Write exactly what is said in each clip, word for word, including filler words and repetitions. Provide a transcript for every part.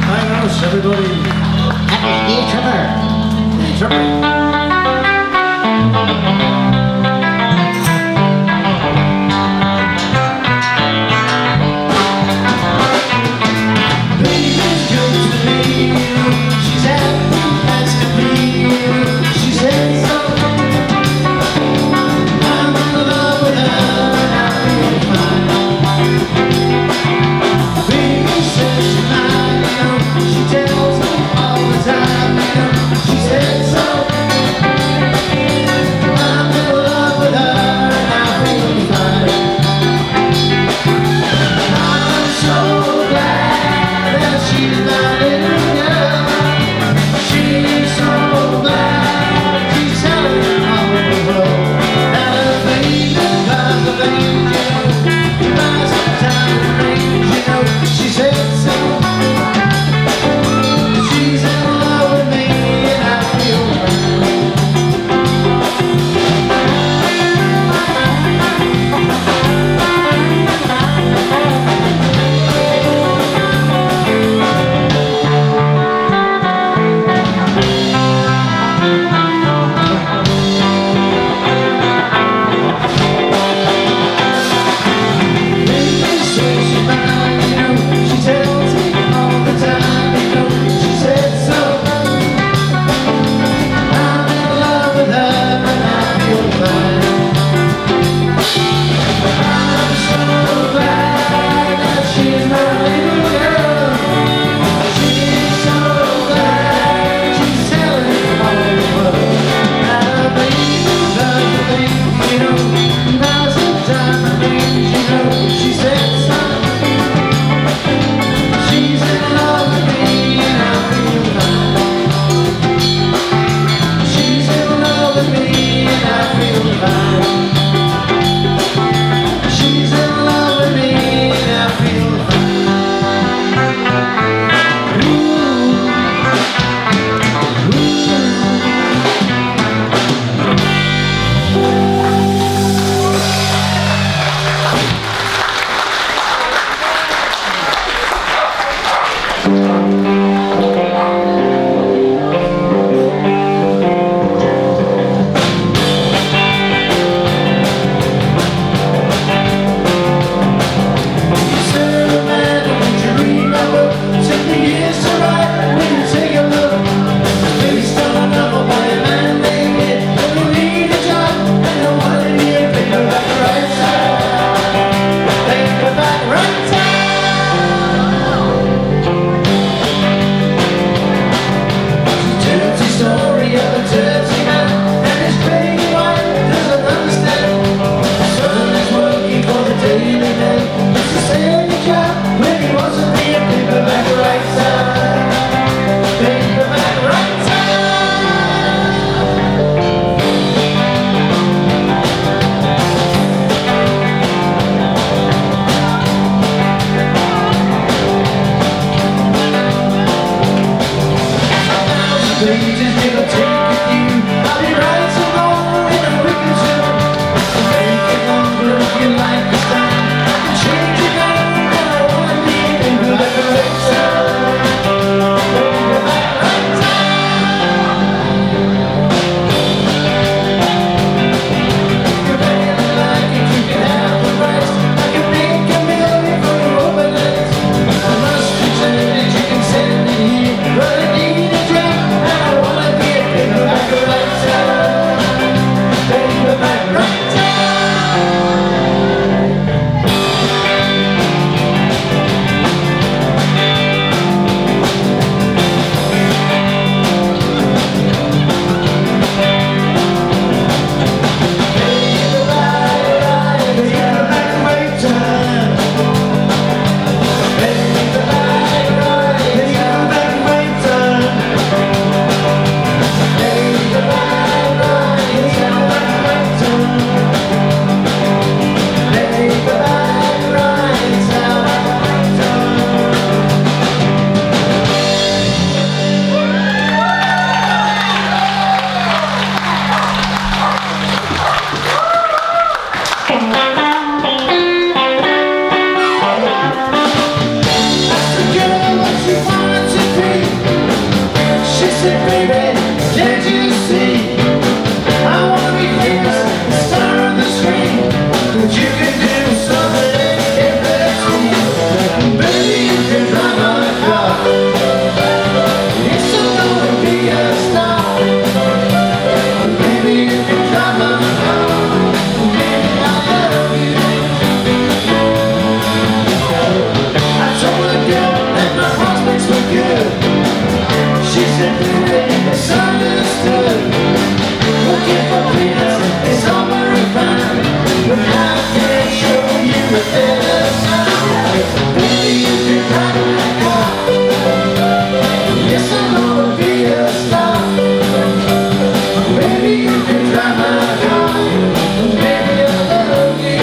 Adios, everybody. Happy Day Tripper. Day Tripper. She tells me all the time, she said so. said, baby, can't you see? I wanna be famous, the star on the screen, but you can do something in between. Baby, you can drive my car. Yes, I'm gonna be a star. Baby, you can drive my car. Baby, I love you. I told the girl that my prospects were good. She said, baby, it's understood. Looking for peanuts, it's all very fine, but I can't show you a better side. Baby, you can drive my car. Yes, I'm gonna be a star. Baby, you can drive my car. Baby, I love you.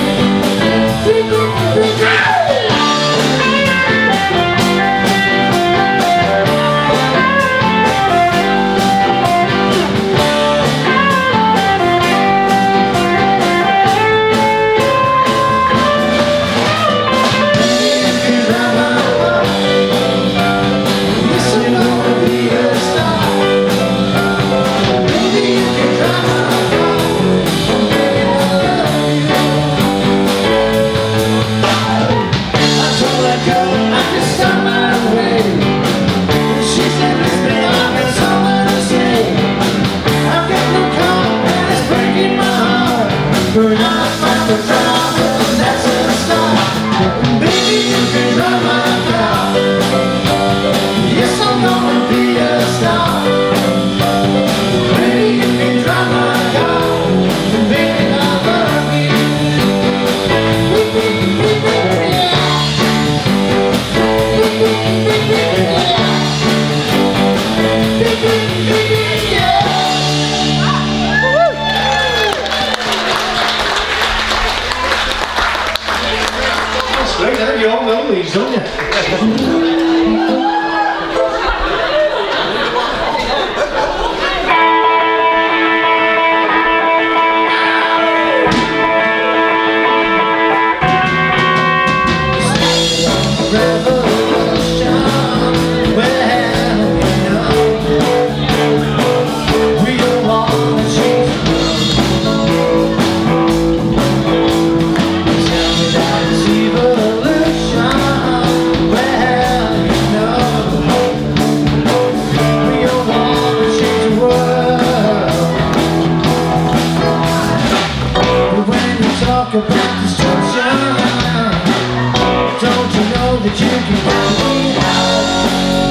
But I find the problem, that's a start. Baby, you can drive my car. Yes, I'm gonna be a star. Baby, you can drive my car. Baby, I love you. Great, I think you all know these, don't you? Talk about destruction. Don't you know that you can count me out?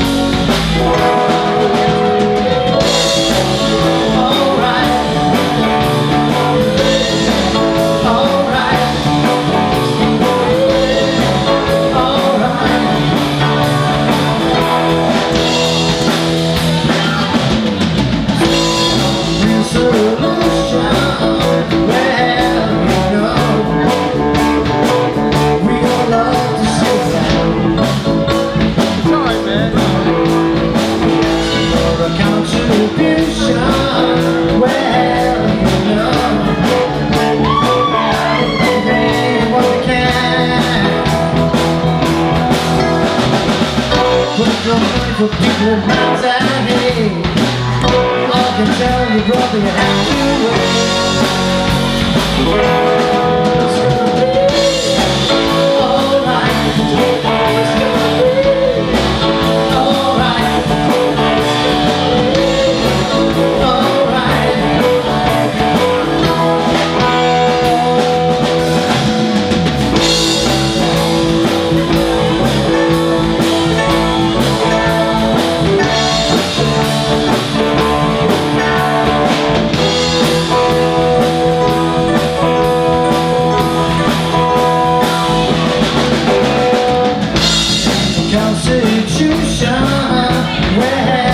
Alright, alright, alright. Real solution. For people with minds I hate, I can tell you, brother, you have to wait. It's gonna be alright. It's gonna be alright. Constitution, where